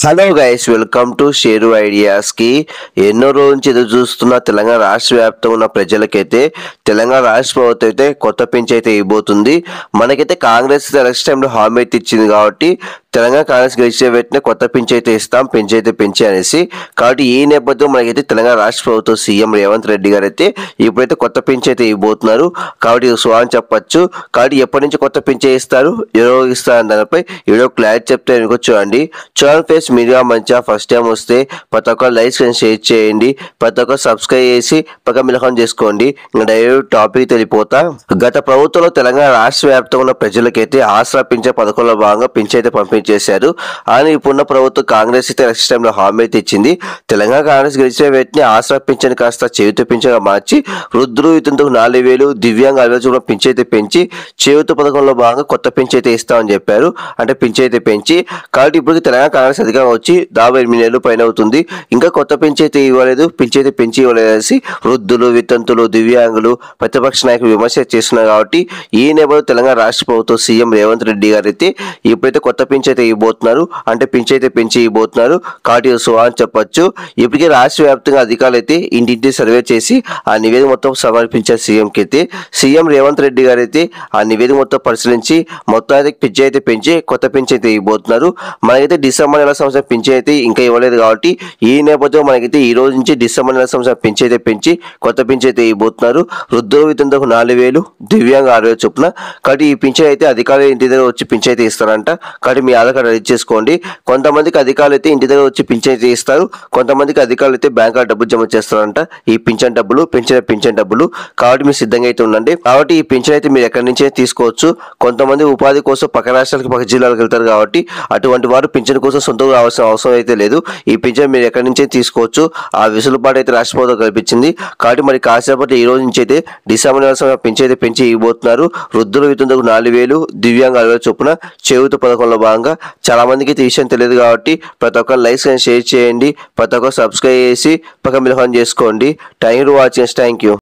Hello guys, welcome to Sheru ఐడియాస్కి. ఎన్నో రోజు నుంచి ఎదురు చూస్తున్న తెలంగాణ రాష్ట్ర వ్యాప్తంగా ఉన్న ప్రజలకైతే తెలంగాణ రాష్ట్ర ప్రభుత్వం అయితే కొత్త పెంచి అయితే ఇవ్వబోతుంది. మనకైతే కాంగ్రెస్ ఎలక్షన్ టైంలో హామీ అయితే ఇచ్చింది కాబట్టి తెలంగాణ కాంగ్రెస్ గెలిచే వెంటనే కొత్త పెంచి అయితే ఇస్తాం, పెంచి అయితే పెంచి అనేసి. కాబట్టి ఈ నేపథ్యం మనకైతే తెలంగాణ రాష్ట్ర ప్రభుత్వం సీఎం రేవంత్ రెడ్డి గారు అయితే ఇప్పుడైతే కొత్త పెంచి అయితే ఇవ్వబోతున్నారు. కాబట్టి ఇది సో అని చెప్పచ్చు. కాబట్టి ఎప్పటి నుంచి కొత్త పెంచి ఇస్తారు, ఎవరో ఇస్తారు దానిపై వీడియో క్లారిటీ చెప్తే మీకు చూడండి. ఫేస్ మీడియా మంచిగా ఫస్ట్ టైం వస్తే ప్రతి ఒక్కరు లైక్ అండ్ షేర్ చేయండి, ప్రతి ఒక్కరు సబ్స్క్రైబ్ చేసి పక్క మిలకం చేసుకోండి. ఇంకా డైరెక్ట్ టాపిక్ తెలిపోతా. గత ప్రభుత్వంలో తెలంగాణ రాష్ట్ర వ్యాప్తంగా ఉన్న ప్రజలకైతే ఆసరా పింఛన్ పథకంలో భాగంగా పింఛన్ అయితే పంపించేశారు. అని ఇప్పుడున్న ప్రభుత్వం కాంగ్రెస్ అయితే ఎలక్షన్ టైంలో హామీ అయితే ఇచ్చింది. తెలంగాణ కాంగ్రెస్ గెలిచిన వెంటనే ఆసరా పింఛన్ కాస్త చేయుత పింఛన్గా మార్చి వృద్ధులు ఇతందుకు 4,000, దివ్యాంగ 6,000 పింఛన్ అయితే పెంచి చేయుత పథకంలో భాగంగా కొత్త పింఛన్ అయితే ఇస్తామని చెప్పారు. అంటే పింఛన్ అయితే పెంచి. కాబట్టి ఇప్పుడు తెలంగాణ కాంగ్రెస్ అధికారం వచ్చి 8 నెలలు పైన అవుతుంది, ఇంకా కొత్త పెంచి అయితే ఇవ్వలేదు, పెంచి అయితే పెంచి ఇవ్వలేదనేసి వృద్ధులు, వితంతులు, దివ్యాంగులు, ప్రతిపక్ష నాయకులు విమర్శ చేస్తున్నారు. కాబట్టి ఈ నేపథ్యంలో తెలంగాణ రాష్ట్ర ప్రభుత్వం సీఎం రేవంత్ రెడ్డి గారు అయితే ఇప్పుడైతే కొత్త పెంచి అయితే ఇవ్వబోతున్నారు. అంటే పెంచి అయితే పెంచి ఇవ్వబోతున్నారు. కాబట్టి సో అని చెప్పొచ్చు. ఇప్పటికే రాష్ట్ర వ్యాప్తంగా అధికారులు అయితే ఇంటింటి సర్వే చేసి ఆ నివేదిక మొత్తం సమర్పించారు సీఎంకి అయితే. సీఎం రేవంత్ రెడ్డి గారు అయితే ఆ నివేదిక మొత్తం పరిశీలించి మొత్తం అయితే పెంచి అయితే పెంచి కొత్త పెంచి అయితే ఇవ్వబోతున్నారు. మనకైతే డిసెంబర్ నెల సంవత్సరం పెంచి అయితే ఇంకా ఇవ్వలేదు. కాబట్టి ఈ నేపథ్యం మనకైతే ఈ రోజు నుంచి డిసెంబర్ నెల సంవత్సరం పెంచి అయితే పెంచి కొత్త పెంచి అయితే ఇవ్వబోతున్నారు. వృద్ధులు వితంతులకు 4,000, దివ్యాంగ 6,000 చొప్పున. కాబట్టి ఈ పింఛన్ అయితే అధికారులు ఇంటి దగ్గర వచ్చి పింఛన్ అయితే ఇస్తారంట. కాబట్టి మీ ఆధార్ కార్డు రెడీ చేసుకోండి. కొంతమందికి అధికారులు అయితే ఇంటి దగ్గర వచ్చి పింఛన్ అయితే ఇస్తారు, కొంతమందికి అధికారులు అయితే బ్యాంకులో డబ్బులు జమ చేస్తారంట. ఈ పింఛన్ డబ్బులు పింఛన్ డబ్బులు. కాబట్టి మీరు సిద్ధంగా అయితే ఉండండి. కాబట్టి ఈ పింఛన్ అయితే మీరు ఎక్కడి నుంచి తీసుకోవచ్చు. కొంతమంది ఉపాధి కోసం పక్క రాష్ట్రాలకు పక్క జిల్లాలకు వెళ్తారు. కాబట్టి అటువంటి వారు పింఛన్ కోసం సొంతంగా రావాల్సిన అవసరం అయితే లేదు. ఈ పింఛన్ మీరు ఎక్కడి నుంచే తీసుకోవచ్చు. ఆ వెసులుబాటు అయితే రాష్ట్ర ప్రభుత్వం కల్పించింది. కాబట్టి మరి కాసేపట్లో ఈ రోజు నుంచి అయితే డిసెంబర్ నెల పింఛన్ అయితే పెంచి ఇవ్వబోతున్నారు. వృద్ధులు వితంతులకు 4,000, దివ్యాంగ 6,000 చొప్పున చేయూత పథకంలో భాగంగా. చాలా మందికి అయితే ఈ విషయం తెలియదు. కాబట్టి ప్రతి ఒక్కరు లైక్స్ అండ్ షేర్ చేయండి, ప్రతి ఒక్కరు సబ్స్క్రైబ్ చేసి పక్క మిలకం చేసుకోండి. Thank you for watching. Thank you.